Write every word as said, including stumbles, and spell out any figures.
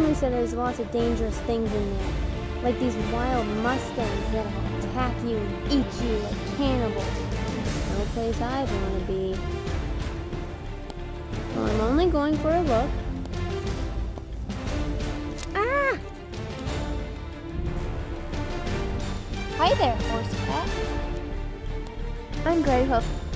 Henry said there's lots of dangerous things in there, like these wild mustangs that'll attack you and eat you like cannibals. No place I'd want to be. Well, I'm only going for a look. Ah! Hi there, horse cat. I'm Greyhoof.